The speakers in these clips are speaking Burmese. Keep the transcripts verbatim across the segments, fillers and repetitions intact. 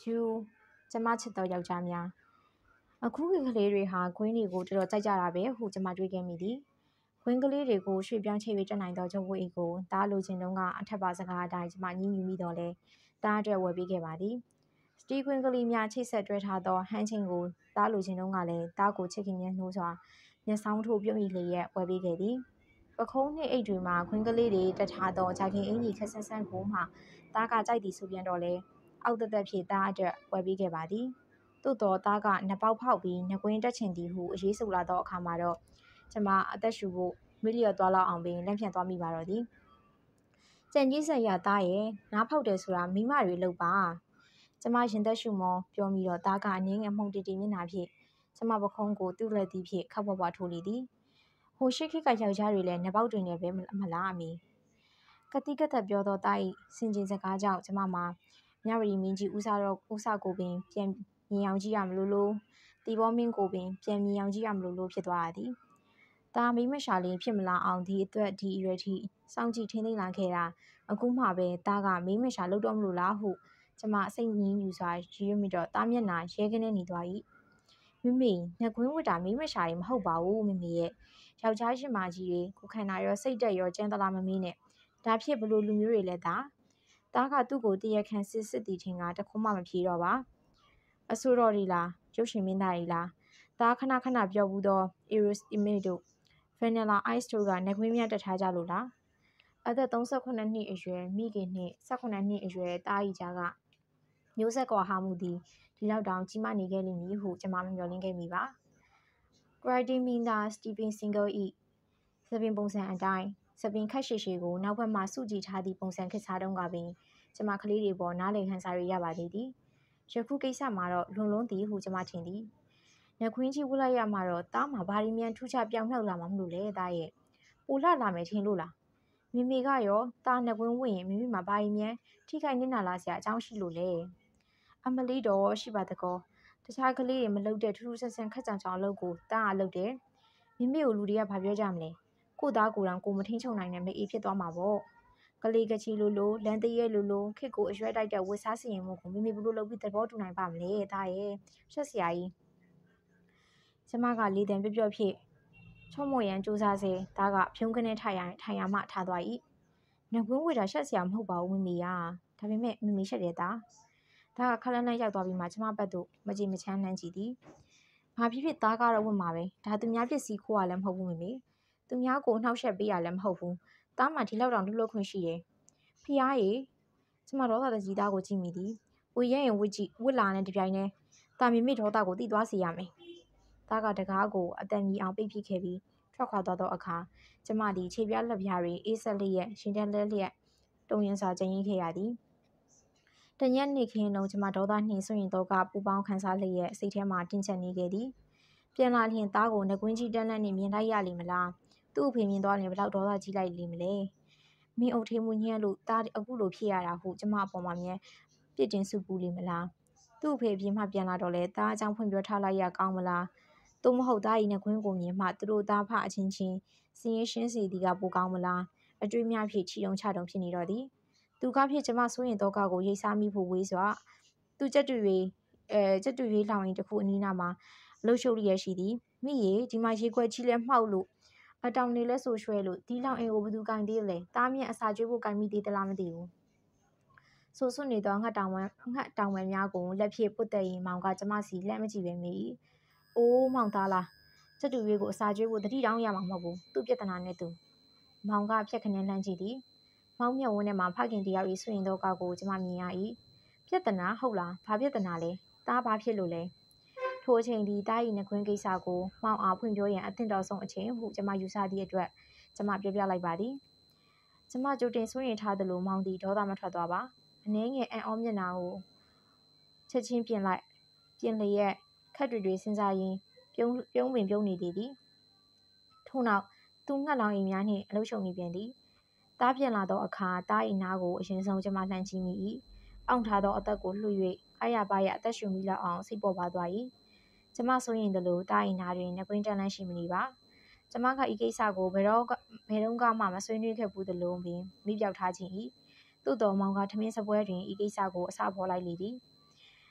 you ကျမချစ်တော်ယောက်ျားများအခုခေတ်ကလေးတွေဟာခွင်းတွေကိုတော်တော်ကြိုက်ကြတာပဲဟုကျမတွေးခဲ့မိသည်ခွင်းကလေးတွေကိုရွှေ့ပြောင်းချေ၍တက်နိုင်သောချုပ်ဝတ်အိတ်ကိုတားလိုချင်တုန်းကအထက်ပါစကားအတိုင်းကျမညှဉ်းညူမိတော့လဲတားအတွက်ဝယ်ပေးခဲ့ပါသည်စတီးခွင်းကလေးများချိတ်ဆက်တွဲထားသောဟန်းချင်းကိုတားလိုချင်တုန်းကလည်းတားကိုချစ်ခင်မြတ်နှိုးစွာမျက်စောင်းထိုးပြုံးဤလျက်ဝယ်ပေးခဲ့သည်ပခုံးနှင့်အိတ်တွေမှာခွင်းကလေးတွေတက်ထားသောဂျာကင်အင်ကြီးခက်ဆန်းဆန်းကိုမှတားကကြိုက်သည်ဆိုပြန်တော့လဲအောက်သက်သက်ဖြင့်တားအတွက်ဝယ်ပေးခဲ့ပါသည်သို့တော်သားကနှပေါက်ဖောက်ပြီးနှကွင်းတက်ချင်သည်ဟုအရေးဆိုလာသောအခါမှာတော့ကျမအသက်ရှူဖို့မိလျော်သွားလောက်အောင်ပင်လက်ဖြန့်သွားမိပါတော့သည်ကြံကြီးဆက်ရသားရဲ့နားဖောက်တယ်ဆိုတာမိမတွေလုပ်ပါကျမရင်သက်ရှူမောပြောမိတော့သားကအငင်းငယ်မှုန်တီတီမျက်နှာဖြင့်ကျမပခုံးကိုသူ့လက်သည်ဖြင့်ခပ်ပွားပွားထိုးလေသည်ဟိုရှိခိကယောက်ျားတွေလည်းနှပေါက်တွင်လည်းပဲမလားအမီကတိကသက်ပြောသောသား၏စင်ကျင်စကားကြောင့်ကျမမှာမြဝတီမင်းကြီးဦးစားတော့ဦးစားကိုပင်ပြန်မြင်အောင်ကြည့်ရမလို့လို့တီဘောမင်းကိုပင်ပြန်မြင်အောင်ကြည့်ရမလို့လို့ဖြစ်သွားရသည်ဒါမိမရှာလေးဖြစ်မလာအောင်ဒီအတွက်ဒီအရွယ်ထိစောင့်ကြည့်ထိန်းသိမ်းလာခဲ့တာအခုမှပဲတားကမိမရှာလုပ်တော့မလို့လားဟုကျမစိတ်ငြင်းယူစွာရည်ရမိတော့တားမျက်နှာရဲကနေနေသွား၏မိမိနှကွင်းဝတ်တာမိမရှာတွေမဟုတ်ပါဘူးမိမိရဲ့ယောက်ျားရှင်မကြီးတွေကိုခန္ဓာရောစိတ်တက်ရောကျန်းသလားမမေးနဲ့ဒါဖြစ်ဘလို့လူမျိုးတွေလဲတာတားကသူ့ကိုတရခန့်စစ်စစ်တီထင်ကတခုမှမဖြေတော့ပါအဆိုတော်ဒီလားရုပ်ရှင်မင်းသားတွေလားတားခဏခဏပြောဘူးသော Eros Image တို့ Vanilla Ice တို့ကနှကွင်းများတက်ထားကြလို့လားအသက်သုံးဆယ့်ခုနှစ်နှစ်အရွယ်မိခင်နှင့်ဆယ့်ခုနှစ်နှစ်အရွယ်တားဤကြားကမျိုးဆက်ကွာဟာမှုသည်ဒီလောက်တောင်ကြီးမားနေခဲ့လိမ့်မည်ဟုကျွန်မမမျှော်လင့်ခဲ့မိပါ Writing မင်းသား Stephen Single ၏သပင်ပုံစံအတိုင်းသပင်ခက်ရှည်ရှည်ကိုနောက်ဘက်မှစုကြည်ထားသည့်ပုံစံခစ်စားတုံးကပင်ကျွန်မကလေးတွေပေါ်နားလည်ခန်းစားရရပါသေးသည်ယခုကိစ္စမှာတော့လွန်လွန်းသည်ဟုကျွန်မထင်သည်နှခွင်းကြီးဝလိုက်ရမှာတော့တားမှာဘာဒီမြန်ထူးခြားပြောင်းမြောက်လာမှာမလို့လဲတားရဲ့ပိုလှလာမယ်ထင်လို့လားမိမိကရောတားနှကွင်းဝင်ရင်မိမိမှာဘာဒီမြန်ထိခိုက်နစ်နာလာစရာအကြောင်းရှိလို့လဲအမလီတော့ရှိပါတကောတခြားကလေးတွေမလုပ်တဲ့ထူးထူးဆန်းဆန်းခက်ကြောင်ကြောင်အလုပ်ကိုတားအလုပ်တယ်မိမိကိုလူတွေကဘာပြောကြမလဲကိုသားကိုယ်တိုင်ကိုမထိန်ချုံနိုင်တဲ့မအေးဖြစ်သွားမှာပေါ့ကလေးကချီလိုလိုလန်တရဲလိုလိုခစ်ကိုအရွက်တိုက်တဲ့ဝစ်စားစီရင်မှုကိုမိမိဘလို့လုပ်ပြီးသဘောတူနိုင်ပါမလဲဒါရဲ့ရှက်စရာကြီးကျမကလေတံပြော့ပြော့ဖြစ်ချုံမွေရန်စူးစားစေဒါကဖြုံးကနေထိုင်ရထိုင်ရမှထားသွား၏နှကွင်းဝေတာရှက်စရာမဟုတ်ပါဘူးမိမိကဒါပေမဲ့မိမိရှက်တယ်သားဒါကခလန်းလန်းရောက်သွားပြီးမှကျမဘက်သို့မကြည်မချမ်းနှမ်းကြည့်သည်ဘာဖြစ်ဖြစ်သားကတော့ဝင်မှာပဲဒါသူများပစ္စည်းခိုးရလည်းမဟုတ်ဘူးမိမိသူများကိုနှောက်ယှက်ပေးရလည်းမဟုတ်ဘူးသားမှဒီလောက်တောင်လှုပ်လှုပ်ခွင့်ရှိတယ်ဖျားရီကျမဒေါသတကြီးသားကိုကြည့်မိသည်ဝေရရင်ဝစ်ကြည့်ဝစ်လာနဲ့တပြိုင်တည်းတာမိမိဒေါသကိုတိသွားစေရမယ်သားကတကားကိုအတန်ကြီးအောင်ပိတ်ပစ်ခဲ့ပြီးထွက်ခွာသွားသောအခါကျမသည်ခြေပြားလက်ပြားတွေအေးဆက်လျက်ရှင်တက်လက်လျက်တုံရင်စွာကြင်ရင်ခဲ့ရသည်တညက်နေ့ခင်းလုံးကျမဒေါသနှင့်ဆွရင်တော့ကပူပေါင်းခံစားလျက်စိတ်ထဲမှာတင်းကျပ်နေခဲ့သည်ပြန်လာလျင်သားကိုနှကွင်းကြီးတန်းလန်းနှင့်မြင်လိုက်ရလိမ့်မလားသူ့အဖေမြင်သွားရင်ဘလောက်ဒေါသကြီးလိုက်လိမ့်မလဲမင်းအုပ်ထေးမှုညံ့လို့သားအခုလိုဖြစ်ရတာဟုကျမအပေါ်မှာမြဲပြစ်တင်စုပူလိမ့်မလားသူ့အဖေအပြင်မှပြန်လာတော့လဲသားအကြောင်းဖွင့်ပြောထားလိုက်ရကောင်းမလားသို့မဟုတ်သား၏နှကွင်းကိုမြင်မှသူတို့သားဖအချင်းချင်းစင်ရရှင်းစီသည်ကပိုကောင်းမလားအတွေ့များဖြစ်ချီတုံချတုံဖြစ်နေတော့သည်သူကဖြစ်ကျမဆိုရင်တော့ကကိုရိတ်စားမိဖို့ဝေးစွာသူကြက်တူရီအဲကြက်တူရီလောင်ရင်တခုအနီးနာမှာလှုပ်ရှုပ်လျက်ရှိသည်မိရေဒီမှာရေခွက်ကြီးလဲမှောက်လို့အတောင်နေလဲဆိုရွှဲလို့ဒီလောင်အိမ်ကိုဘယ်သူကင်သေးလဲတားမြင့်အစာကျွေးဖို့ကင်မိသေးသလားမသိဘူးဆိုဆွနေတော့ငှက်တောင်ဝမ်းငှက်တောင်ဝမ်းများကိုလက်ဖြင့်ပုတ်တဲ့ရင်မောင်ကကျမစီလက်မကြည့်ပဲမိအိုးမောင်သားလားကြက်တူရီကိုအစာကျွေးဖို့တတိတောင်းရမှာမဟုတ်ဘူးသူ့ပြဿနာနဲ့သူမောင်ကဖြက်ခနဲလှမ်းကြည့်သည်မောင်မြတ်ဝန်းထဲမှာဖခင်တရား၏ဆွရင်တော့ကောက်ကိုကျမမြင်ရ၏ပြဿနာဟုတ်လားဘာပြဿနာလဲတားဘာဖြစ်လို့လဲထိုအချိန်ဒီတား၏နှခွင်းကိစ္စကိုမောင်အားဖွင့်ပြောရန်အသင့်တော်ဆုံးအချိန်ဟုကျမယူဆသည့်အတွက်ကျမပြောပြလိုက်ပါသည်ကျမကြိုတင်ဆွရင်ထားသလိုမောင်သည်ဒေါသမထွက်သွားပါအနှဲငယ်အံ့ဩမျက်နှာကိုချက်ချင်းပြင်လိုက်ပြင်လျက်ခက်တွေတွေစဉ်းစားရင်းပြုံးပြုံးပင်ပြုံးနေသည်ထို့နောက်သူငှက်လောင်အိမ်များနှင့်အလုရှုံနေပြန်သည်တားပြန်လာသောအခါတား၏နားကိုအရင်ဆုံးကျမလှမ်းကြည့်မိ၏အောင့်ထားသောအသက်ကိုလှူ၍အားရပါရအသက်ရှူမိလောက်အောင်စိတ်ပေါ်ပါသွား၏ကျမဆိုရင်တလို့တား၏နားတွင်နှကွင်းတန်းလန်းရှိမနေပါကျမကဤကိစ္စကိုဘယ်တော့ဘယ်တော့မှမဆွေးနွေးခဲ့ဘူးသလိုပင်မိပြောက်ထားခြင်း၏သို့တော်မောင်ကထမင်းစပွဲတွင်ဤကိစ္စကိုအစပေါ်လိုက်လေသည်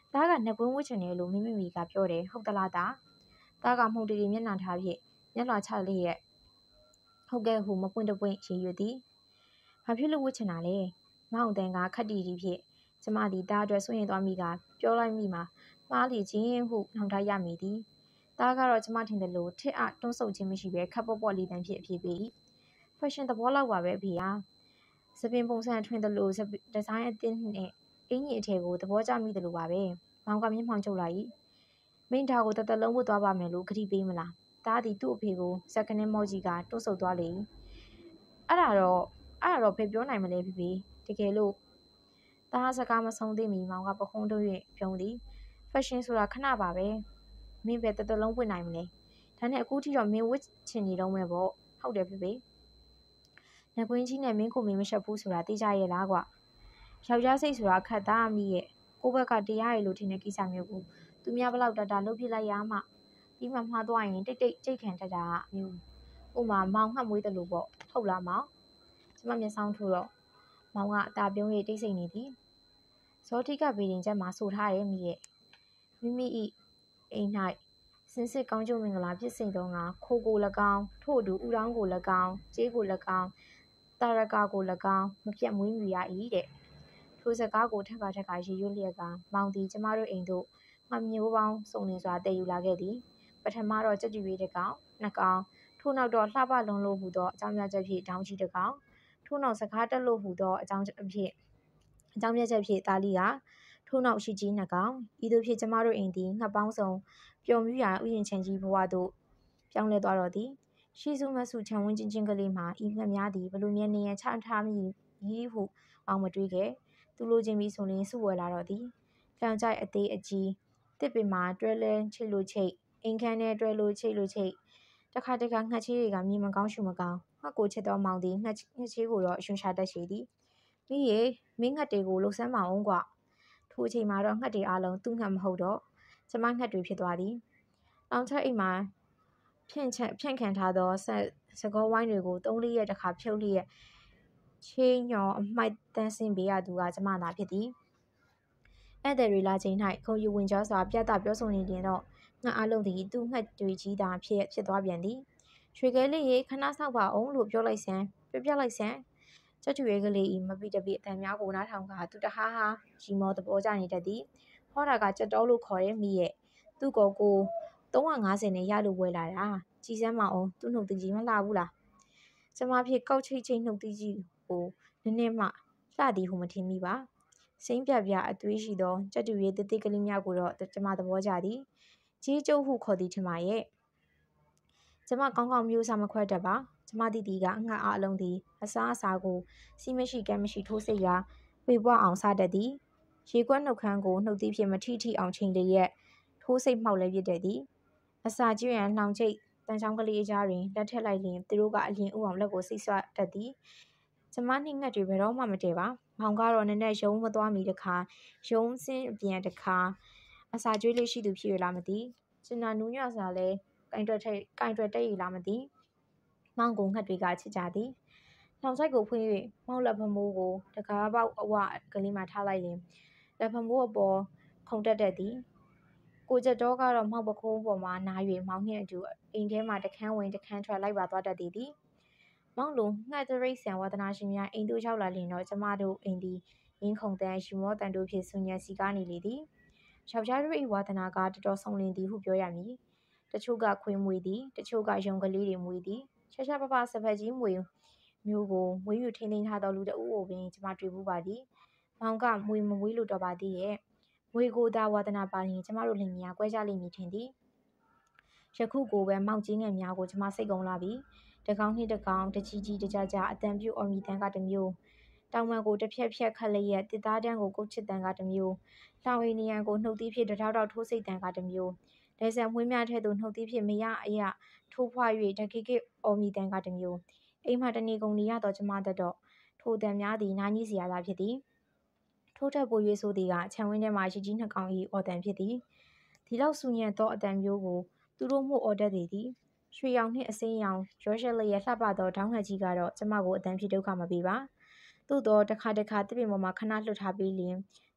သားကနှစ်ကွင်းဝှစ်ချင်တယ်လို့မိမိမိကပြောတယ်ဟုတ်သလားသားသားကမှုန်တီတီမျက်နှာထားဖြင့်မျက်လွှာချလျက်ဟုတ်ကဲ့ဟုမပွင့်တပွင့်ရည်ရွယ်သည်ဘာဖြစ်လို့ဝှစ်ချင်တာလဲမောင်တန်ကခက်တီတီဖြင့်ကျမသည်သားအတွက်စွန့်ရင်သွားမိကပြောလိုက်မိမှာမှားလီချင်းဟုနှောင်တရမိသည်သားကတော့ကျမထင်တယ်လို့ထစ်အတွန်းဆုပ်ခြင်းမရှိဘဲခပ်ပေါ့ပေါ့လေးတန်းဖြင့်အပြေးပေးဖက်ရှင်သဘောလောက်ပါပဲအဖေဟာစပင်ပုံစံထွင်တယ်လို့ဒီဇိုင်းအသစ်နဲ့အင်ကြီးအထည်ကိုသဘောကျမိတယ်လို့ပါပဲမောင်ကမျက်မှောင်ကျုပ်လိုက်၏မင်းဒါကိုတသက်လုံးဝတ်သွားပါမယ်လို့ခရီးပေးမလားသားသည်သူ့အဖေကိုဇက်ကနေမော့ကြီးကတွန်းဆုပ်သွားလေအဲ့ဒါတော့အဲ့ဒါတော့ဖေပြောနိုင်မလဲဖေဖေတကယ်လို့သားစကားမဆုံးသေးမီမောင်ကပခုံးတို့၍ပြုံးသည်ဖက်ရှင်ဆိုတာခဏပါပဲမင်းပဲတသက်လုံးဝတ်နိုင်မလဲဒါနဲ့အခုထိတော့မင်းဝတ်ချင်နေတော့မယ်ပေါ့ဟုတ်တယ်ဖေဖေငကွင်းကြီးနဲ့မင်းကိုမင်းမရှက်ဘူးဆိုတာသိကြရဲ့လားကွာယောက်ျားစိတ်ဆိုတာခတ်သားမိရဲ့ကိုဘက်ကတရားရည်လို့ထင်တဲ့ကိစ္စမျိုးကိုသူများဘလောက်တတာလှုပ်ပြလိုက်ရမှပြီးမှမှားသွားရင်တိတ်တိတ်ကြိတ်ခံတတ်တာမျိုးဥမာမောင်ငှက်မွေးတယ်လို့ပေါ့ဟုတ်လားမောင်ကျမမျက်စောင်းထိုးတော့မောင်ကအตาပြုံးရတိတ်ဆိတ်နေသည်ဇောတိကဗီရင်ချက်မှာဆိုထားတယ်မိရဲ့မိမိဤအိမ်၌စင်စစ်ကောင်းကျိုးမင်္ဂလာဖြစ်စဉ်သောငါခိုးကို၎င်းထို့အတူဥတောင်းကို၎င်းကြေးကို၎င်းတာရကာကို၎င်းမပြတ်မွေးမြူရ၏တဲ့ထိုစကားကိုထပ်ခါထပ်ခါရေရွတ်လျက်ကမောင်သည်ကျမတို့အိမ်သို့ငှက်မျိုးပေါင်းစုံလင်စွာတည်ယူလာခဲ့သည်ပထမတော့ကြက်ကြွေးတစ်ကောင်နှစ်ကောင်ထို့နောက်တော့လှပလွန်လို့ဟူသောအကြောင်းပြချက်ဖြင့်တောင်းကြီးတစ်ကောင်ထို့နောက်စကားတက်လို့ဟူသောအကြောင်းဖြင့်အကြောင်းပြချက်ဖြင့်သားလီကထို့နောက်ရှိကြီးနှစ်ကောင်ဤသို့ဖြင့်ကျမတို့အိမ်သည်ငှက်ပေါင်းစုံပျော်မြူးရာဥယျာဉ်ချင်ကြီးဘဝသို့ပြောင်းလဲသွားတော့သည်ရှိစုမဆုချံဝင်းချင်းချင်းကလေးမှာဤငှက်များသည်ဘလူမြဲနေရချထားမိဤဟုအောင်မတွေးခဲ့သူလိုချင်ပြီးဆိုရင်စုဝယ်လာတော့သည်ကြောင်ကြိုက်အသေးအကြီးတစ်ပင်မှာတွဲလဲချိတ်လို့ချိတ်အိမ်ခန်းထဲတွဲလို့ချိတ်လို့ချိတ်တခါတခါငှက်ချေးတွေကမြင်မကောင်းရှုမကောင်းငှက်ကိုချစ်တော်မောင်သည်ငှက်ငှက်ချေးကိုတော့အရွှင်ရှာတတ်ရှိသည်မိရေမင်းငှက်တွေကိုလှုပ်ဆန်းမအောင်ကွာထိုအချိန်မှာတော့ငှက်တွေအားလုံးသူ့ငှက်မဟုတ်တော့ကျမငှက်တွေဖြစ်သွားသည်လောင်ချက်အိမ်မှာဖြန့်ချဖြန့်ခံထားသောဆက်စကောဝိုင်းတွေကိုသုံးလေးရက်တခါဖြုတ်လျက်ချင်းညော်အမိုက်တန်းစင်ပေးရသူကကျမသာဖြစ်သည်အဲ့တဲ့ရီလာချိန်၌ခုံယူဝင်ကြောစွာပြတ်တာပြောဆိုနေတင်တော့ငှက်အားလုံးသည်သူ့ငှက်တွေကြီးသာဖြစ်ဖြစ်သွားပြန်သည်ရွှေခဲလေးရေခဏဆောက်ပါအောင်လို့ပြောလိုက်စမ်းပြပြလိုက်စမ်းကျက်တူရဲကလေးဤမပိတပိအတန်များကိုနားထောင်ကသူတဟားဟာရီမောသဘောကျနေတတ်သည်ဟောတာကကြက်တော်လို့ခေါ်တဲ့မိရဲ့သူ့ကိုကိုသုံးရာငါးဆယ်နဲ့ရလို့ဝယ်လာတာကြည်စမ်းမအောင်သူ့နှုတ်သကြီးမလှဘူးလားကျမဖြစ်ကောက်ချိတ်ချိတ်နှုတ်သကြီးကိုနည်းနည်းမှလှသည်ဟုမထင်မိပါစိမ့်ပြပြအသွေးရှိသောကြက်တူရဲတိတိကလေးများကိုတော့ကျမသဘောကျသည်ကြီးကျုပ်ဟုခေါ်သည်ထင်ပါရဲ့ကျမကောင်းကောင်းမျိုးစားမခွဲတတ်ပါကျမတီတီကငှက်အားအလုံးသည်အစားအစာကိုစီးမရှိကမ်းမရှိထိုးစိတ်ရာပေပွားအောင်စားတတ်သည်ရေကွက်နှုတ်ခမ်းကိုနှုတ်သီးဖြင့်မထိထိအောင်ချိန်လျက်ထိုးစိတ်မှောက်လဲပြစ်တဲ့သည်အစာကျွရန်နှောင်ချိတ်တန်ချောင်းကလေးအကြားတွင်လက်ထက်လိုက်လျင်သူတို့ကအလျင်ဥအောင်လက်ကိုစိတ်ဆွတတ်သည်ကျမနှိမ့်ငှက်တွေဘယ်တော့မှမတည်ပါမောင်ကတော့နည်းနည်းရုံးမသွားမီတခါရုံးစင်းအပြန်တခါအစာကျွေးလေးရှိသူဖြစ်ရလားမသိကျင်နာနူးညွတ်စွာလဲကင်တွယ်ထိတ်ကင်တွယ်တက်ရလားမသိမောင်ကိုငှက်တွေကချစ်ကြသည်လောင်ဆိုင်ကိုဖွင့်၍မောင်လက်ဖမိုးကိုတကားပေါက်အဝကလေးမှထားလိုက်ရင်လက်ဖမိုးအပေါ်ခုန်တက်တတ်သည်ကိုကျက်တော်ကတော့မောင်ပခိုးပေါ်မှာနား၍မောင်နှင့်အတူအိမ်ထဲမှာတခန်းဝင်တခန်းထွက်လိုက်ပါသွားတတ်သည်သည်မောင်လိုငှက်တရိတ်ဆန်ဝါသနာရှင်များအိမ်တို့ရောက်လာလျင်တော့ကျမတို့အိမ်သည်ရင်းခုန်တန်ယူမောတန်တို့ဖြင့်ဆူညံစီကားနေလေသည်ယောက်ျားတို့၏ဝါသနာကတော်တော်ဆုံးလင်းသည်ဟုပြောရမည်တချို့ကခွေးမွေသည်တချို့ကရုံကလေးတွေမွေသည်ရှာရှာပပစပက်ကြီးမွေမျိုးကိုမွေးယူထိန်းသိမ်းထားသောလူတအုပ်ကိုပင်ကျမတွေ့ဘူးပါသည်မောင်ကမွေမမွေးလို့တော့ပါသေးရဲ့မွေကိုသာဝါသနာပါရင်ကျမတို့လင်မယားကွဲကြလိမ့်မည်ထင်သည်ယခုကိုပဲမောင်ကြီးငယ်များကိုကျမစိတ်ကုန်လာပြီတကောင်နှင့်တကောင်တကြီးကြီးတကြကြအတန်ပြူအော်မီတန်ကတစ်မျိုးတောင်မန်ကိုတစ်ဖြက်ဖြက်ခက်လျက်တစ်သားတန်းကိုကုတ်ချစ်တန်ကတစ်မျိုးလောင်အီနီယန်ကိုနှုတ်သီးဖြစ်တထောက်ထောက်ထိုးစိတ်တန်ကတစ်မျိုးဒဲဆန်မွေးများထဲသို့နှုတ်သီးဖြစ်မရအရထိုးဖွား၍တကိကိအော်မီတန်ကတစ်မျိုးအိမ်မှတနေကုန်နေရတော့ကျမတတ်တော့ထိုတန်များသည်နားကြီးစရာသာဖြစ်သည်ထိုးထက်ပို၍ဆိုသည်ကခြံဝင်းထဲမှရှိကြီးနှစ်ကောင်၏အော်တန်ဖြစ်သည်ဒီလောက်ဆူညံသောအတန်မျိုးကိုသူတို့မှုအော်တတ်သည်သည်ရွှေရောင်နှင့်အစိမ်းရောင်ရောရှက်လျက်လှပသောဒေါင်းငှက်ကြီးကတော့ကျမကိုအတန်ဖြစ်ဒုက္ခမပေးပါသို့တော့တခါတခါတစ်ပင်ပေါ်မှာခဏလွတ်ထားပြီးလျင်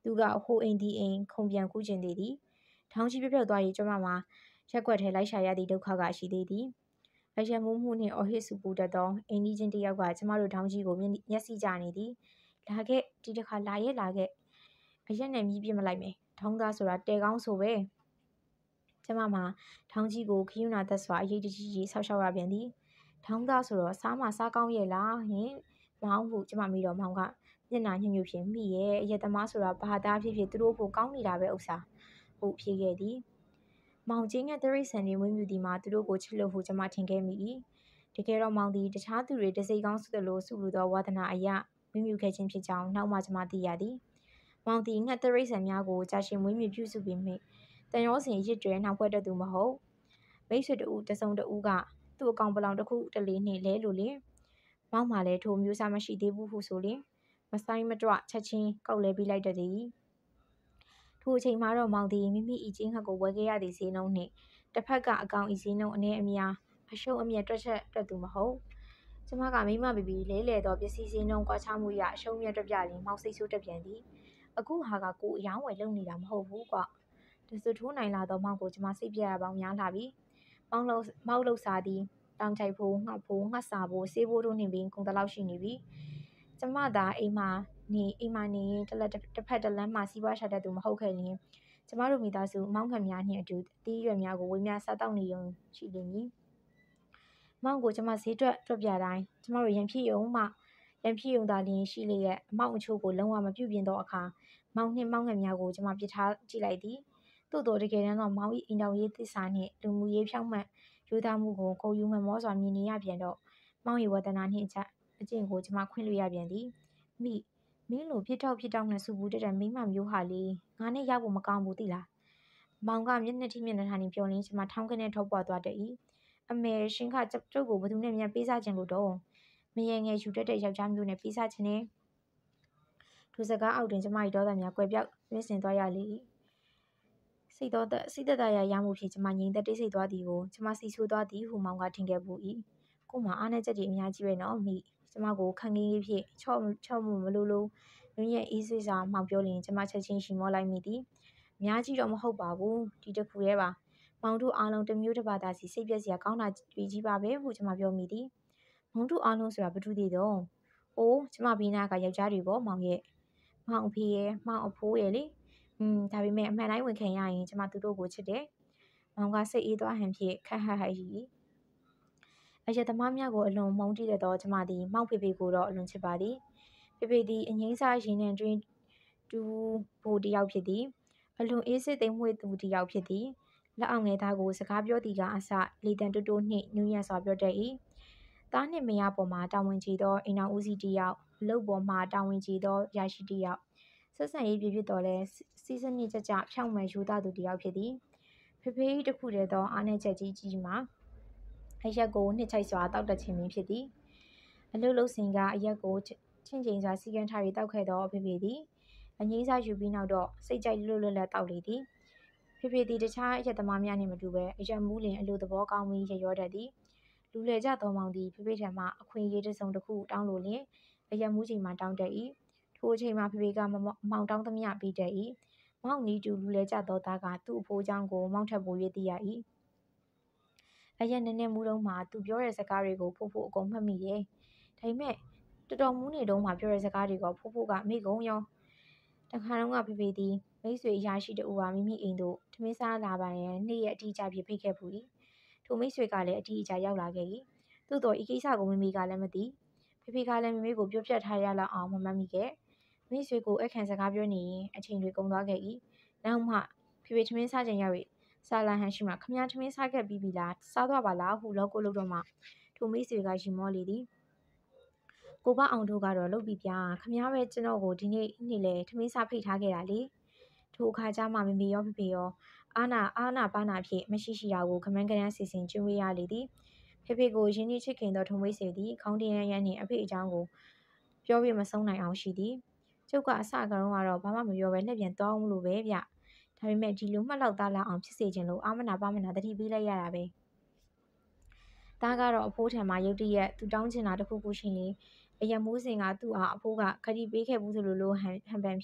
သူကဟိုအိမ်ဒီအိမ်ခုံပြန်ကူးကျင်သေးသည်ထောင်ကြီးပြပြောက်သွား၍ကျမမှာရက်ကွက်ထဲလိုက်ရှာရသည့်ဒုက္ခကရှိသေးသည်အယံမိုးမှုနှင့်အော်ဟစ်ဆူပူတတ်သောအိမ်ကြီးချင်းတယောက်ကကျမတို့ထောင်ကြီးကိုမျက်စိကြနေသည်လာခဲ့ဒီတစ်ခါလာရဲ့လာခဲ့အရက်နဲ့မြည်ပြစ်မလိုက်မယ်ထောင်းသားဆိုတာတဲကောင်းဆိုပဲကျမမှာထောင်းကြီးကိုခယူနာသက်စွာအရေးတကြီးကြီးဆောက်ရှောက်ရပြန်သည်ထောင်းသားဆိုတော့စားမစားကောင်းရဲ့လားဟင်မောင်ဟုကျမမိတော်မောင်ကမျက်နှာညှို့ညှို့ဖြင့်မိရဲ့အရက်သမားဆိုတာဘာသားဖြစ်ဖြစ်သူတို့ဖို့ကောင်းနေတာပဲဥစ္စာဟုဖြေခဲ့သည်မောင်ချင်းကတရိษံတွေမွေးမြူသည်မှာသူတို့ကိုချစ်လို့ဟုကျမထင်ခဲ့မိ၏တကယ်တော့မောင်သည်တခြားသူတွေတစိကောင်းစုသလိုစုလူသောဝါသနာအယမွေးမြူခဲ့ခြင်းဖြစ်ကြောင်းနောက်မှကျမသိရသည်မောင်သည်ငှက်တရိษံများကိုကြာရှည်မွေးမြူပြုစုပြီးမိတန်ရောစဉ်ရစ်တွဲနှောက်ဖွဲ့တတ်သူမဟုတ်မိတ်ဆွေတူတစုံတူကသူ့အကောင်ပလောင်တစ်ခုတလေနှင့်လဲလို့လေမောင်မှလည်းထိုမျိုးစားမရှိသေးဘူးဟုဆိုလျင်မဆိုင်မတွချက်ချင်းကောက်လဲပြီးလိုက်တတ်သည်ထိုအချိန်မှာတော့မောင်သည်မိမိဤချင်းဟက်ကိုဝယ်ခဲ့ရသည့်ဈေးနှုန်းနှင့်တစ်ဖက်ကအကောင်ဤဈေးနှုန်းအနည်းအများအရှုံးအမြတ်တွက်ချက်တတ်သူမဟုတ်ကျမကမိမပီပီလဲလဲသောပစ္စည်းဈေးနှုန်းကွာခြားမှုရအရှုံးမြတ်တွက်ပြရင်မောင်စိတ်ဆိုးတက်ပြန်သည်အခုဟာကကိုအယောင်းဝယ်လုပ်နေတာမဟုတ်ဘူးကွတစထိုးနိုင်လာသောမောင်ကိုကျမစိတ်ပြရပေါင်းများလာပြီမောင်လုံးမောက်လို့စားသည်တောင်ချိုက်ဖိုးငှက်ဖိုးငှက်စာဖိုးဆေးဖိုးတို့နှင့်ပင်ကုန်တလောက်ရှိနေပြီကျမသာအိမ်မှာနေအိမ်မှာနေရင်တစ်လက်တစ်ဖက်တစ်လမ်းမှစီးပွားရှာတတ်သူမဟုတ်ခဲ့လျင်ကျမတို့မိသားစုမောင်ခံများနှင့်အတူအသီးရွက်များကိုဝေများစားတောက်နေုံရှိလိမ့်မည်မောင်ကိုကျမဈေးတွက်တွက်ပြတိုင်းကျမတို့ရန်ဖြစ်ယုံမှရန်ဖြစ်ယုံသာလျင်ရှိလျက်အမောင်အချို့ကိုလုံးဝမပြုပြင်သောအခါမောင်နှင့်မောင်ခံများကိုကျမပြစ်ထားကြည့်လိုက်သည်သို့တော်တကယ်တမ်းတော့မောင်၏အိမ်တော်ရေးသစ္စာနှင့်လူမှုရေးဖြောင့်မတ်ရိုးသားမှုကိုဂုဏ်ယူမှန်မောစွာမြင်နေရပြန်တော့မောင်၏ဝတ္တနာနှင့်အကျင့်ကိုကျမခွင့်လွှတ်ရပြန်သည်မိမင်းလိုဖြစ်တော့ဖြစ်တော့နဲ့စူပူတတ်တဲ့မိမမျိုးဟာလေငါနဲ့ရောက်ဖို့မကောင်းဘူးသိလားမောင်ကမျက်နှာထိမျက်နှာထားနေပြောရင်းကျမထောင်းကနေထောက်ပွားသွားတတ်၏အမေရှင်ကကျုပ်ကိုဘသူနဲ့မြန်ပေးစားခြင်းလို့တော့မရေငယ်ယူတတ်တဲ့ယောက်ျားမျိုးနဲ့ပေးစားခြင်းနဲ့သူစကားအောက်တွင်ကျမ၏ဒေါသများကွယ်ပြောက်ရင်းစင်သွားရလေ၏စိတ်တော်သက်စိတ်သက်သာရရမှုဖြင့်ကျမငြိမ်သက်တိတ်ဆိတ်သွားသည်ကိုကျမစီဆိုးသွားသည်ဟုမောင်ကထင်ခဲ့ပူ၏ကို့မှာအားနည်းချက်တွေအများကြီးပဲနော်မိကျမကိုခံငင်းရေးဖြင့်ချော့ချော့မှုမလို့လို့ညဉ့်ရဲ့အေးဆေးစွာမောင်ပြောလျင်ကျမချက်ချင်းရှိမောလိုက်မိသည်အများကြီးတော့မဟုတ်ပါဘူးဒီတစ်ခုတည်းပါမောင်တို့အားလုံးတစ်မျိုးတစ်ပါးသာစီစိတ်ပြည့်စရာကောင်းတာတွေကြီးပါပဲဟုကျမပြောမိသည်မောင်တို့အားလုံးဆိုတာဘယ်သူတွေတော့အိုးကျမဘေးနာကယောက်ျားတွေပေါ့မောင်ရဲ့မောင်အဖေရဲ့မောင်အဖိုးရဲ့လေอืมဒါပေမဲ့အမှန်တိုင်းဝင်ခံရရင်ကျမသူတို့ကိုချစ်တယ်မောင်ကစိတ်အေးသွားဟန်ဖြင့်ခက်ဟက်ဟက်၏အယက်သမားများကိုအလွန်မုန်းတီးတတ်သောကျမသည်မောင်ဖေဖေကိုတော့အလွန်ချစ်ပါသည်ဖေဖေသည်အငိမ့်စားရင်နှင့်တွင်တူဖို့တယောက်ဖြစ်သည်အလွန်အေးစစ်သိမ်မွေ့သူတယောက်ဖြစ်သည်လက်အောင်ငယ်သားကိုစကားပြောသည်ကအစလေတံတိုးတိုးနှင့်နူးညံ့စွာပြောတတ်၏သားနှင့်မယားပေါ်မှာတာဝန်ကြီးသောအိမ်တော်ဦးစီးတယောက်အလုပ်ပေါ်မှာတာဝန်ကြီးသောရာရှိတယောက်ဆက်ဆံရေးပြည့်ပြည့်တော်လဲစီးစနစ်ကြကြဖြောင့်မှန်ယူသားသူတယောက်ဖြစ်သည်ဖေဖေ၏တခုတည်းသောအားနည်းချက်ကြီးကြီးမှာအရက်ကိုနှစ်ချိုက်စွာတောက်တတ်ခြင်းပင်ဖြစ်သည်အလုပ်လုပ်စဉ်ကအရက်ကိုချင့်ချိန်စွာစီကံထား၍တောက်ခဲ့သောဖေဖေသည်အငိမ့်စားယူပြီးနောက်တော့စိတ်ကြိုက်လွတ်လွတ်လပ်တောက်လေသည်ဖေဖေသည်တခြားအရက်သမားများနှင့်မတူဘဲအရက်မူးလင်အလိုသဘောကောင်းပြီးရရောတတ်သည်လူလေကြသောမောင်သည်ဖေဖေထံမှအခွင့်အရေးတစ်စုံတစ်ခုတောင်းလိုလျင်အရက်မူးချိန်မှတောင်းတတ်၏ထိုအချိန်မှာဖေဖေကမောင်တောင်းသမျှပြီးတတ်၏မောင်နီးတူလူလေကြသောသားကသူ့အဖိုးအကြောင်းကိုမောင်ထပ်ပို၍သိရ၏အရက်နည်းနည်းမူးတုံးမှာသူပြောတဲ့စကားတွေကိုဖိုးဖိုးအကုန်မှတ်မိတယ်ဒါပေမဲ့တော်တော်မူးနေတုံးမှာပြောတဲ့စကားတွေကဖိုးဖိုးကမိကုံရောတခါတော့ကဖေဖေသည်မိတ်ဆွေအရာရှိတူကမိမိအိမ်သို့ထမင်းစားလာပါရန်နေ့ရက်အတိအကျဖြစ်ဖိတ်ခဲ့ပူ၏ထိုမိတ်ဆွေကလည်းအတိအကျရောက်လာခဲ့၏သို့တော်ဤကိစ္စကိုမိမိကလည်းမသိဖေဖေကလည်းမိမိကိုပြောပြထားရလောက်အောင်မမှတ်မိခဲ့မိတ်ဆွေကိုအခန့်စကားပြောနေရင်အချိန်တွေကုန်သွားခဲ့၏နောက်မှဖေဖေထမင်းစားချိန်ရောက်၍စာလာဟန်ရှိမှခမည်းထမင်းစားခဲ့ပြီးပြီလားစားသွားပါလားဟုလောကိုလို့တော့မှထိုမိတ်ဆွေကရှင်မောလေသည်ကိုကအောင်တို့ကတော့လုပ်ပြီးပြခမည်းပဲကျွန်တော်ကိုဒီနေ့နေ့လေထမင်းစားဖိတ်ထားခဲ့တာလေထိုအခါကျမှမေမေရောဖေဖေရောအာနာအာနာပါနာဖြင့်မရှိရှိရာကိုခမန်းကရန်စီစဉ်ကျွေးဝေးရလေသည်ဖေဖေကိုရင်းနှီးချစ်ခင်သောထုံမိတ်ဆွေသည်ခေါင်းတရန်ရန်နှင့်အဖေအကြောင်းကိုပြောပြမဆုံးနိုင်အောင်ရှိသည်ကျုပ်ကအစကတော့ကတော့ဘာမှမပြောဘဲလက်ပြန်သွားအောင်လို့ပဲဗျဒါပေမဲ့ဒီလိုမှတ်လောက်သားလာအောင်ဖြစ်စေခြင်းလို့အာမနာပါမနာတတိပေးလိုက်ရတာပဲဒါကတော့အဖိုးထံမှာရုတ်တရက်သူတောင်းချင်တာတစ်ခုခုရှိနေအယံမိုးစင်ကသူ့အားအဖိုးကခရီးပေးခဲ့ဘူးဆိုလိုလိုဟန်ဟန်ပန်ဖြစ်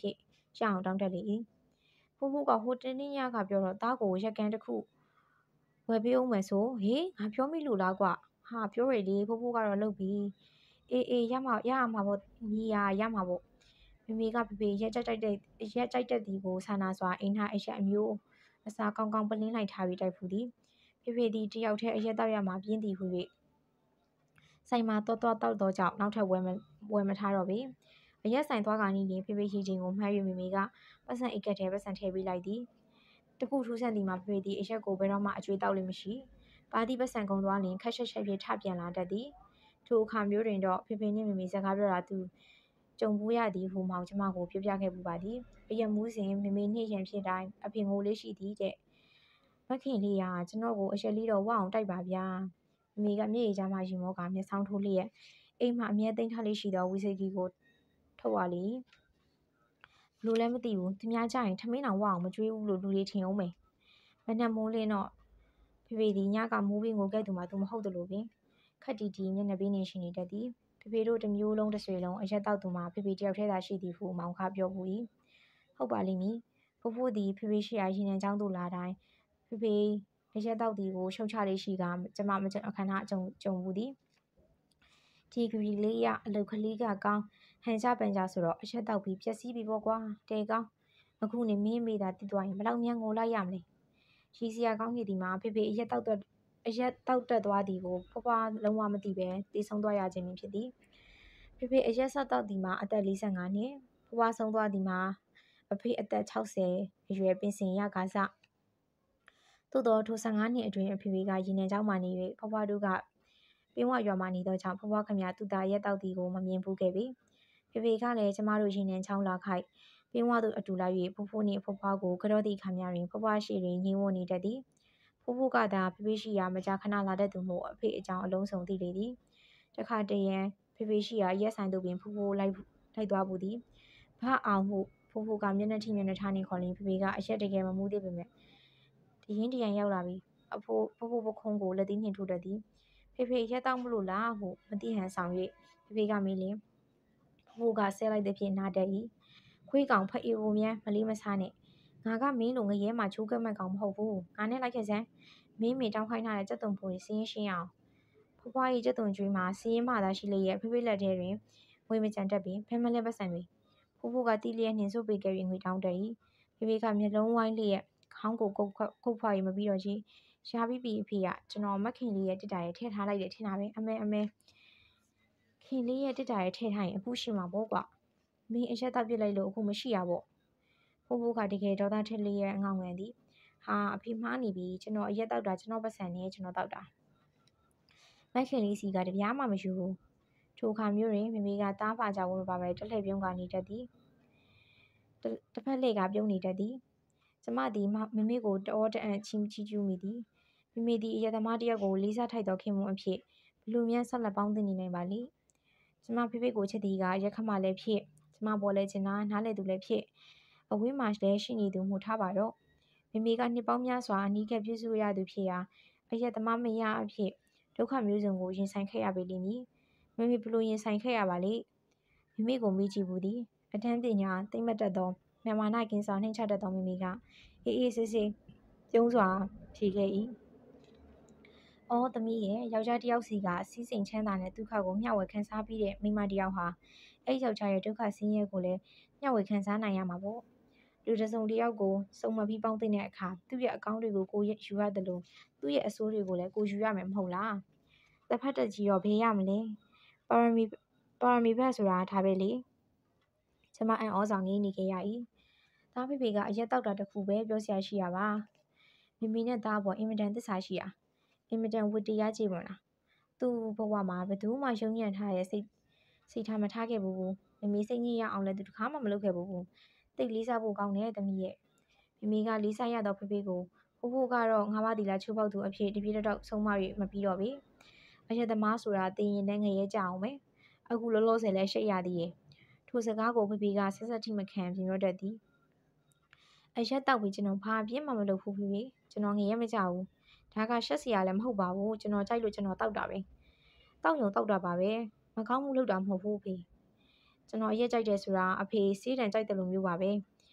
ရအောင်တောင်းတလေ၏ဖိုးဖိုးကဟိုတင်းတင်းညကပြောတော့သားကိုရက်ကန်းတစ်ခုဝယ်ပေးအောင်မယ်ဆိုဟေးငါပြောမိလို့လားကွာဟာပြောရလေဖိုးဖိုးကတော့လုပ်ပြီအေးအေးရမှာရမှာပေါ့ညီယာရမှာပေါ့မမေကဖေဖေရက်ကြိုက်တဲ့ရက်ကြိုက်တဲ့ဒီကိုဆန္ဒစွာအိမ်ထားအရက်အမျိုးအစာကောင်းကောင်းပလင်းလိုက်ထားပြီးတိုက်ဖူးသည်ဖေဖေသည်တယောက်တည်းအရက်တောက်ရမှာပြင်းသည်ဟု၍ဆိုင်မှာတောတောတောက်တော့ကြောင့်နောက်ထပ်ဝယ်မဝယ်မထားတော့ပေအရက်ဆိုင်သွားကနေရင်ဖေဖေရီချင်းကိုမှတ်၍မမေကပတ်စံအိတ်ကက်ထဲပတ်စံထည့်ပေးလိုက်သည်တခုထူးဆန်းသည်မှာဖေဖေသည်အရက်ကိုဘယ်တော့မှအကျွေးတောက်လိမ့်မရှိပါတီပတ်စံကုန်သွားလင်ခက်ရှက်ရှက်ပြေးထပြန်လာတတ်သည်ထိုအခါမျိုးတွင်တော့ဖေဖေနှင့်မမေစကားပြောတာသူကြုံဘူးရသည်ဟုမောင်ကျမကိုပြောပြခဲ့ပူပါသည်အရက်မူးစဉ်မမေနှင့်ရန်ဖြစ်တိုင်းအဖေငိုလေးရှိသည်တဲ့မခင်လေးရာကျွန်တော်ကိုအရက်လေးတော့ဝအောင်တိုက်ပါဗျာမမေကမျက်ရည်ကြားမှရင်မောကမျက်စောင်းထိုးလျက်အိမ်မှအမြဲသိမ်းထားလေးရှိသောဝီစကီကိုထုတ်ရလေဘလို့လည်းမသိဘူးသူများကြရင်ထမင်းတောင်ဝအောင်မကြွေးဘူးလို့လူတွေထင်အောင်မယ်မနှက်မိုးလင်းတော့ဖေဖေဒီညကမိုးပြီးငိုခဲ့သူမှသူမဟုတ်တယ်လို့ပင်ခက်တီတီမျက်နှာပေးနေရှိနေတတ်သည်ဖေဖေတို့တစ်မျိုးလုံးတစ်ဆွေလုံးအရက်တောက်သူမှဖေဖေတယောက်တည်းသာရှိသည်ဟုမောင်ခပြောပူ၏ဟုတ်ပါလိမ့်မည်ဖိုးဖိုးသည်ဖေဖေရှိရာရင်နှံချောင်းသို့လာတိုင်းဖေဖေအရက်တောက်သည်ကိုရှုံချလေးရှိကကျမမကြအခဏကြုံကြုံဘူးသည်ဒီဂရီလေးရအလုတ်ကလေးကကောင်းဟန်ကြပန်ကြဆိုတော့အရက်တောက်ပြီးပျက်စီးပြီပေါ့ကွာတဲကောင်းအခုနေမင်းမေးတာတည်သွားရင်ဘလောက်မြန်ငိုလိုက်ရမလဲရီစရာကောင်းနေသည်မှာဖေဖေအရက်တောက်တော့အရက်တောက်တက်သွားသည်ကိုဖွားဖွားလုံးဝမသိပဲတေးဆုံးသွားရခြင်းဖြစ်သည်ဖေဖေအရက်ဆက်တောက်သည်မှာအသက်၄၅နှစ်ဖွားဖွားဆုံးသွားသည်မှာအဖေအသက်၆၀အရွယ်ပင်စင်ရကားစသို့တော်ထို၁၅နှစ်အတွင်းအဖေဖေကရင်နှံကြောင်းမှနေ၍ဖွားဖွားတို့ကပင်ဝရွာမှနေသောကြောင့်ဖွားဖွားခမသူသားရက်တောက်သည်ကိုမမြင်ဘူးခဲ့ပြီဖေဖေကလည်းကျမတို့ရင်နှံချောင်းလာခိုက်ပင်ဝသို့အတူလိုက်၍ဖိုးဖိုးနှင့်ဖွားဖွားကိုကြောသည့်ခမတွင်ဖွားဖွားရှိတွင်ငြင်းဝနေတတ်သည်ဖိုးဖိုးကသာဖေဖေရှိရာမကြာခဏလာတတ်သူမို့အဖေအကြောင်းအလုံးစုံသိလေသည်တခါတရံဖေဖေရှိရာရက်ဆိုင်သို့ပင်ဖိုးဖိုးလိုက်လိုက်သွားဘူးသည်ဘာအောင်မှုဖိုးဖိုးကမျက်နှာထိမျက်နှာထားနေခေါ်လင်ဖေဖေကအရက်တကယ်မမူးသေးပေမဲ့ဒီရင်တရံရောက်လာပြီအဖိုးဖိုးဖိုးပခုံးကိုလက်သီးနှင်ထိုးတတ်သည်ဖေဖေရက်တောက်မလို့လားဟုမသိဟန်ဆောင်၍ဖေဖေကမေးလင်ဖိုးကဆဲလိုက်သည်ဖြင့်နားတက်၏ခွေးကောင်ဖက်အေကိုမြန်းမလေးမစားနဲ့ငါကမင်းလိုငရဲမှာချိုးကက်မဲ့ကောင်မဟုတ်ဘူးငါနဲ့လိုက်ခဲ့စမ်းမင်းမေတောင်းခိုင်းထားတဲ့ကြက်သွန်ဖိုးကိုစင်းရှင်းအောင်ဖွားဖွားကြီးကြက်သွန်ကျွေးမှာစင်းရင်မှသာရှိလေရဲ့ဖေဖေလက်ထဲတွင်ငွေမကြံတတ်ပင်ဖဲမလဲပတ်စံတွေဖိုးဖိုးကတီးလျက်နှင်ဆုပ်ပေးခဲ့၍ငွေတောင်းတတ်၏ဖေဖေကမျက်လုံးဝိုင်းလျက်ခေါင်းကိုကုတ်ကုတ်ဖွာ၍မပြီးတော့ကြီးရှားပြီးပြီအဖေကကျွန်တော်မခင်လေးရဲ့တစ်တာရဲ့ထည့်ထားလိုက်တယ်ထင်တာပဲအမဲအမဲခင်လေးရဲ့တစ်တာရဲ့ထည့်ထားရင်အခုရှိမှာပေါ့ကွာမင်းအရက်တောက်ပြစ်လိုက်လို့အခုမရှိရပေါ့ဖိုးဖိုးကတကယ်ဒေါသထက်လျက်ငောင်းငန်သည်ဟာအဖေမှားနေပြီကျွန်တော်အရက်တောက်တာကျွန်တော်ပတ်စံနဲ့ကျွန်တော်တောက်တာမခင်လေးစီကတပြားမှမယူဘူးထိုအခါမျိုးတွင်မမေကတားပါကြဝမပါပဲတက်လှည့်ပြုံးကနေတတ်သည်တစ်ဖက်လှည့်ကပြုံးနေတတ်သည်ကျမသည်မမေကိုတောတအံ့ချီချီကျူးမိသည်မမေသည်အရက်သမားတယောက်ကိုလေးစားထိုက်သောခင်မွန်းအဖြစ်ဘလူမြန်ဆက်လက်ပေါင်းသိနေနိုင်ပါလိကျမဖေဖေကိုချစ်သည်ကရက်ခမလည်းဖြစ်ကျမပေါ်လဲချင်တာနားလေသူလည်းဖြစ်အဝင်းမှာလည်းရှိနေသူမှုထားပါတော့မမေကနှစ်ပေါင်းများစွာအနီးကပ်ပြုစုရသူဖြစ်ရာအရက်သမားမရအဖြစ်ဒုက္ခမျိုးစုံကိုရင်ဆိုင်ခဲ့ရပေလိမ့်မည်မမေဘလို့ရင်ဆိုင်ခဲ့ရပါလိမမေကိုမေးကြည့်ဘူးသည်အတန်းပညာသိမ့်မတ်တတ်သောမြမနာကင်းစွာနှိမ့်ချတတ်သောမမေကအေးအေးဆေးဆေးပြုံးစွာဖြေခဲ့၏အော်သမီးရဲ့ယောက်ျားတယောက်စီကစီးစိမ်ချမ်းသာနဲ့ဒုက္ခကိုမျှဝေခံစားပြီးတဲ့မိန်းမတယောက်ဟာအဲ့ယောက်ျားရဲ့ဒုက္ခဆင်းရဲကိုလည်းမျှဝေခံစားနိုင်ရမှာပေါ့လူတစ်စုံတစ်ယောက်ကိုစုံမပြီးပေါင်းသိတဲ့အခါသူ့ရဲ့အကောင်းတွေကိုကိုယူရတယ်လို့သူ့ရဲ့အဆိုးတွေကိုလည်းကိုယူရမယ်မဟုတ်လားတစ်ဖက်တက်ကြီးတော့ဘေးရမလဲပါရမီပါရမီဘက်ဆိုတာဒါပဲလေကျမအံ့ဩဆောင်နေနေခဲ့ရ၏သားဖေဖေကအရက်တောက်တာတခုပဲပြောစရာရှိရပါမိမိနဲ့သားပေါ်အင်မတန်သစ္စာရှိရာအင်မတန်ဝတ္တရားကြည်ဝင်လားသူ့ဘဝမှာဘယ်သူမှယုံညံ့ထားတဲ့စိတ်စိတ်ထားမထားခဲ့ဘူးဘူးမိမိစိတ်ညစ်ရအောင်လည်းသူတခါမှမလုပ်ခဲ့ဘူးဘူးတိတ်လေးစားဖို့ကောင်းတယ်သမီးရဲ့မိမိကလေးစားရတော့ဖေဖေကိုဖိုးဖိုးကတော့ငါးပါးတီလာချိုးပေါက်သူအဖြစ်တပြေးတော့ဆုံးမ၍မပြီးတော့ပြီအရက်သမားဆိုတာတင်ရင်လည်းငရဲကြအောင်ပဲအခုလောလောဆယ်လဲရှိတ်ရသေးရဲ့ထိုစကားကိုဖေဖေကဆက်ဆက်ထိမခံပြင်ရတတ်သည်အရက်တောက်ပြီးကျွန်တော်ဘာပြင်းမှမလုပ်ဘူးဖေဖေကျွန်တော်ငရဲမကြဘူးဒါကရှက်စရာလည်းမဟုတ်ပါဘူးကျွန်တော်ကြိုက်လို့ကျွန်တော်တောက်တာပဲတောက်ရုံတောက်တာပါပဲမကောင်းမှုလုပ်တာမဟုတ်ဘူးဖေကျွန်တော်ရက်ကြိုက်တယ်ဆိုတာအဖေစေးတံကြိုက်တယ်လို့မျိုးပါပဲ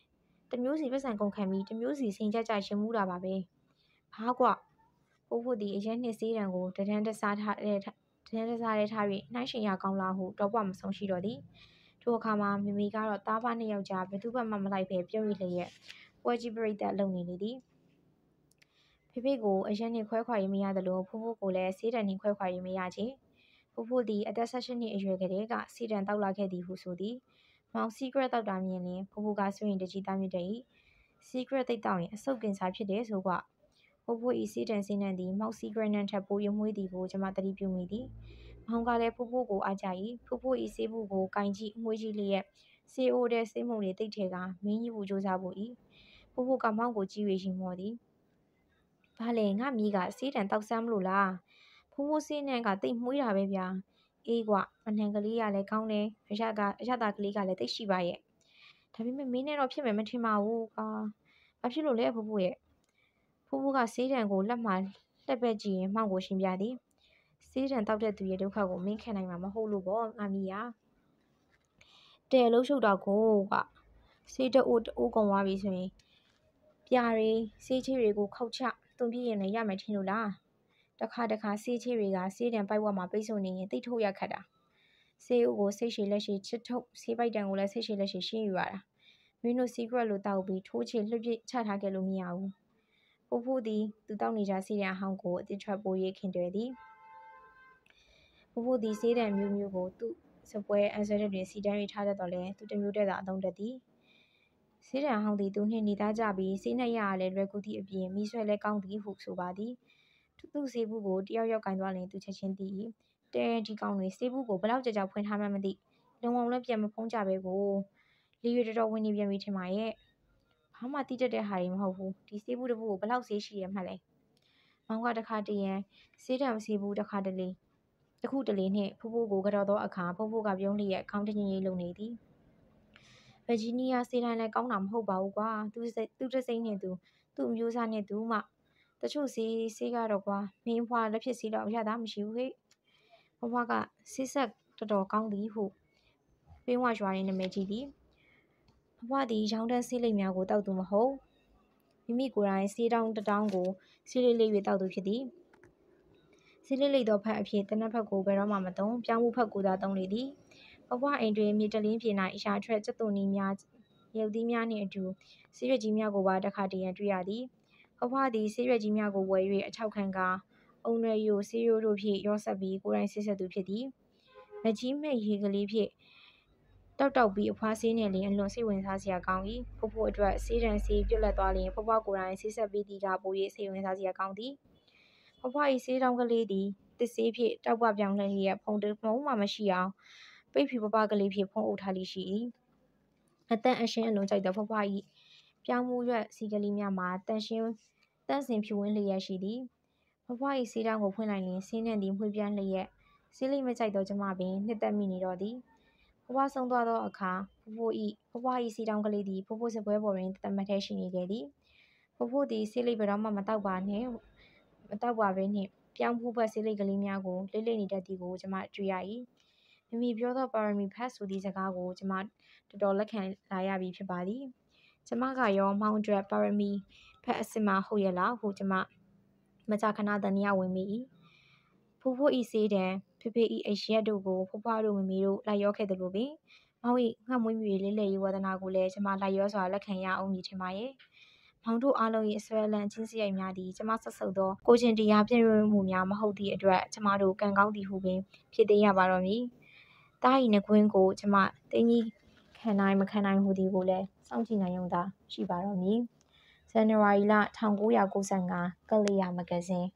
တမျိုးစီပတ်စံကုန်ခံပြီးတမျိုးစီစိန်ကြကြရှင်မှုတာပါပဲဘာကွဖိုးဖိုးသည်အရင်နှစ်စေးတံကိုတဒန်းတစားထားတဲ့တဒန်းတစားတဲ့ထား၍နှိုင်းရှင်ရကောင်းလားဟုတော့ပွမဆုံးရှိတော့သည်ထိုအခါမှာမမီကတော့တားဖားနှစ်ယောက်ကြားဘယ်သူမှမလိုက်ပဲပြုံးရလျက်ပွဲကြီးပရိသတ်လုံနေလေသည်ဖေဖေကိုအရင်နှစ်ခွဲခွာရေးမရသလိုဖိုးဖိုးကိုလည်းစေးတံနှင့်ခွဲခွာရေးမရချေဖိုးဖိုးသည်အသက်၁၈နှစ်အရွယ်ကလေးကစေးတံတောက်လာခဲ့သည်ဟုဆိုသည်မောင် secret တောက်တာမြင်ရင်ဖိုးဖိုးကဆိုရင်တကြီးသားမြစ်တဲ့ secret သိတောက်ရင်အဆုတ်ကင်ဆာဖြစ်တယ်ဆိုကွဖိုးဖိုးဤစေးတံစေးနံသည်မောက် secret နံထက်ပိုရမွေးသည်ကိုကျွန်မသတိပြုမိသည်မောင်ကလည်းဖိုးဖိုးကိုအားကြ၏ဖိုးဖိုးဤစေးဘူးကိုကင်ကြည့်မွေးကြည့်လျက်စေးအိုးတဲ့စေးမုံတွေတိတ်ထဲကမင်းကြီးဘူးစူးစားဖို့၏ဖိုးဖိုးကမောင်ကိုကြည့်၍ရှိမောသည်ဘာလဲငါမီးကစေးတံတောက်စမ်းမလို့လားဖိုးဖိုးစေးနံကတိတ်မွေးတာပဲဗျာအေးကွအနှံကလေးကလည်းကောင်းတယ်အရကအရသာကလေးကလည်းတိတ်ရှိပါရဲ့ဒါပေမဲ့မင်းနဲ့တော့ဖြစ်မယ်မထင်ပါဘူးကွာဘာဖြစ်လို့လဲဖိုးဖိုးရဲ့ဖိုးဖိုးကစေးတံကိုလက်မှာလှက်ပက်ကြည့်ရင်မှောင်ကိုရှင်းပြသည်စေးတံတောက်တဲ့သူရဲ့ဒုက္ခကိုမင်းခံနိုင်မှာမဟုတ်လို့ပေါ့ငါမီးရတဲလှုပ်ရှုပ်တော့ကိုကွစေးတအိုးတအိုးကုန်သွားပြီဆိုရင်ပြားရီစေးချေးတွေကိုခောက်ချသွန်ပြည့်ရင်လည်းရမယ်ထင်လို့လားတခါတခါစေးချေးတွေကစေးတံပိုက်ဝက်မှာပိတ်ဆို့နေရင်တိတ်ထုတ်ရခတ်တာစေးအိုးကိုစိတ်ရှည်လက်ရှည်ချစ်ထုတ်စေးပိုက်တံကိုလည်းစိတ်ရှည်လက်ရှည်ရှင်းယူရတာမင်းတို့ secret လို့တောက်ပြီးထိုးချေလွှတ်ပြစ်ချထားခဲ့လို့မရဘူးဖိုးဖိုးသည်သူတောက်နေကြစေးတံအဟောင်းကိုအတစ်ထွက်ပိုး၍ခင်တွယ်သည်ဖိုးဖိုးသည်စေးတံမျိုးမျိုးကိုသူ့စပွဲအန်ဆရက်တွင်စီတန်း၍ထားတတ်တော်လဲသူတမျိုးတည်းသာအသုံးတတ်သည်စေးတံအဟောင်းသည်သူနှင့်နေသားကြပြီးစေးနှက်ရရလဲလွယ်ကူသည့်အပြင်မိဆွဲလဲကောင်းသည်ဟုဆိုပါသည်သူ့စေးဘူးကိုတယောက်ယောက်ကင်သွားရင်သူချက်ချင်းသိ၏တဲဒီကောင်တွေစေးဘူးကိုဘလောက်ကြကြဖွင့်ထားမှမသိလုံအောင်လည်းပြန်မဖုံးကြပဲကိုလေရတော်တော်ဝင်နေပြန်ပြီထင်ပါရဲ့ဘာမှတိတက်တဲ့ဟာတွေမဟုတ်ဘူးဒီစေးဘူးတစ်ဘူးကိုဘလောက်စေးရှိရမှလဲမောင်ကတခါတရံစေးတံစေးဘူးတခါတလေတခုတလေနှင့်ဖိုးဖိုးကိုကြော်သောအခါဖိုးဖိုးကပြုံးလျက်ခေါင်းတငင်ကြီးလုံနေသည်ဗာဂျီးနီးယားစေးတိုင်းလည်းကောင်းတာမဟုတ်ပါဘူးကွာသူသူတစိမ့်နဲ့သူသူ့အမျိုးသားနဲ့သူမှတချို့စေးစေးကတော့ကွာမင်းဖွာလက်ဖြစ်စေးတော့ရတာမရှိဘူးဟဲ့ဘွားကစေးဆက်တော်တော်ကောင်းသည်ဟုပင်းဝရွာရင်းနာမည်ကြီးသည်ဘွားသည်ရောင်းတန်းစေးလိပ်များကိုတောက်သူမဟုတ်မိမိကိုယ်တိုင်စေးတောင်းတတောင်းကိုစေးလေးလေး၍တောက်သူဖြစ်သည်စေးလေးလေးသောဖက်အဖြစ်တနက်ဖက်ကိုဘယ်တော့မှမသုံးပြောင်းမှုဖက်ကိုသာသုံးလေသည်ဘွားအိမ်တွင်မြေတလင်းပြေ၌အရာထွက်ကျက်သွန်နီးများရုပ်သီးများနှင့်အတူစေးရွက်ကြီးများကိုပါတခါတရံတွေ့ရသည်ဘွားသည်စေးရွက်ကြီးများကိုဝယ်၍အထောက်ခံကအုံရွယ်ယိုစေးရိုးတို့ဖြင့်ရောဆက်ပြီးကိုယ်တိုင်ဆေးဆက်သူဖြစ်သည်မကြီးမိတ်ရေကလေးဖြင့်တောက်တောက်ပြီးအဖွားစေးနဲ့လင်းအလွန်စိတ်ဝင်စားစရာကောင်း၏ဖိုးဖိုးအတွက်စေးတံစေးပြက်လက်သွားလျင်ဘွားကိုယ်တိုင်ဆေးဆက်ပြီးသည်ကပို၍စိတ်ဝင်စားစရာကောင်းသည်ဘွား၏စေးတောင်းကလေးသည်တစ်စေးဖြင့်တောက်ပပြောင်းလျက်ဖုံတမုံမှမရှိအောင်ပိတ်ဖြူပပကလေးဖြင့်ဖုံးအုပ်ထားလိရှိ၏အတန်အရှင်းအလွန်ကြိုက်သောဘွား၏ပြောင်းမှုရွက်စီကလေးများမှာတန်ရှင်းတန့်စင်ဖြူဝင်းလျက်ရှိသည်ဘွား၏စေးတောင်းကိုဖွင့်လိုက်လျင်စေးနှံသည်မှွေပြန်လျက်စေးလေးမကြိုက်သောကျမပင်နှစ်သက်မိနေတော့သည်ဘွားဆုံးသွားသောအခါဖိုးဖိုး၏ဘွား၏စေးတောင်းကလေးသည်ဖိုးဖိုးစပွဲပေါ်တွင်တမတ်ထဲရှိနေခဲ့သည်ဖိုးဖိုးသည်စေးလေးဘယ်တော့မှမတောက်ပါနှင့်မတောက်ပါဘဲနှင့်ပြောင်းဖူးဘက်စေးလိပ်ကလေးများကိုလိမ့်လိမ့်နေတတ်သည်ကိုကျမတွေ့ရ၏မမီပြောသောပါရမီဖတ်ဆိုသည့်စကားကိုကျမတော်တော်လက်ခံလာရပြီဖြစ်ပါသည်ကျမကရောမောင်အတွက်ပါရမီဖတ်အစစ်မဟုတ်ရလားဟုကျမမကြာခဏတန်ရဝင်မိ၏ဖိုးဖိုးဤစေးတံဖေဖေဤအရက်တို့ကိုဖွားဖွားတို့မမီတို့လိုက်ရောခဲ့သလိုပင်မောင်၏ငှက်မွေးမြူလေးလေရေးဝဒနာကိုလည်းကျမလိုက်ရောစွာလက်ခံရအောင်မည်ထင်ပါရဲ့မောင်တို့အားလုံး၏အစွဲအလန့်ချင်းစရိုက်များသည်ကျမဆက်ဆုပ်သောကိုချင်းတရားပြည့်ဝမှုများမဟုတ်သည့်အတွက်ကျမတို့ကံကောင်းသည်ဟုပင်ဖြစ်သေးရပါတော့မည်တား၏နှကွင်းကိုကျမတင်းကြီးခံနိုင်မခံနိုင်ဟုသည်ကိုလည်းစောင့်ကြည့်နိုင်ုံသာရှိပါတော့မည်ဇန်နဝါရီလ၁၉၉၅ကလေးယာမဂဇင်း